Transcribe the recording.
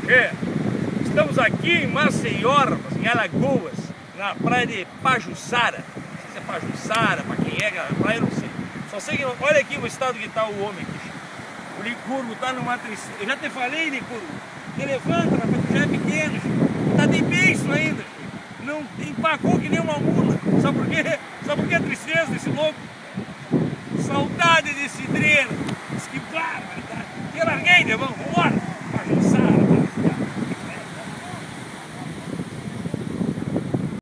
É, estamos aqui em Maceió, em Alagoas, na praia de Pajuçara. Não sei se é Pajuçara, para quem é, a praia eu não sei. Só sei que, olha aqui o estado que está o homem aqui. O Licurgo está numa tristeza. Eu já te falei, Licurgo, te levanta, rapaz, tu já é pequeno, tá de beiço ainda. Não empacou que nem uma mula. Sabe por quê? Sabe por que a tristeza desse louco?